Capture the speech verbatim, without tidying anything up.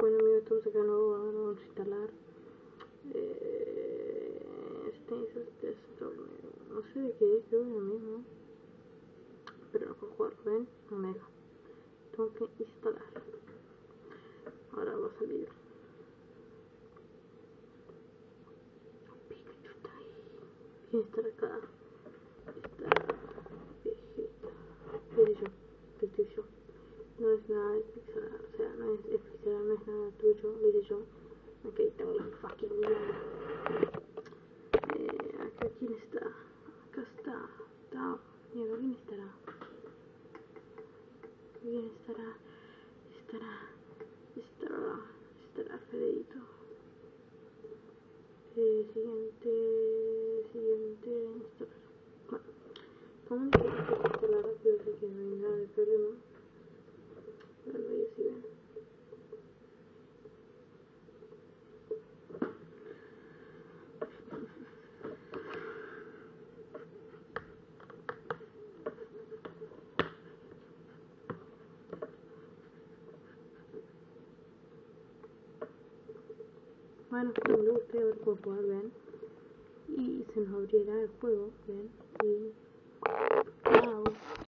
Bueno amigos, estamos acá nuevo, ahora vamos a instalar eh, este Desktop, no sé de qué es, creo que es lo mismo, pero no puedo jugarlo, ¿ven? No me deja, tengo que instalar. Ahora va a salir Pikachu está ahí, voy a estar acá, esta viejita, qué sé yo, qué estoy yo. No es nada de Pixar, o sea, no es, es Pixar, no es nada tuyo, lo hice yo. Ok, tengo la fucking mierda. Eh, acá, ¿quién está? Acá está. Está. Mierda, ¿quién estará? ¿Quién estará? Estará. Estará. Estará Federito. Eh, siguiente. Siguiente. Instalar. Bueno, como dije, esto se instala rápido, así que no hay nada de problema. Bueno, ahí así ven. Bueno, cuando le guste a ver cómo jugar, ven. Y se nos abrirá el juego, ven. Y... ¡Chao!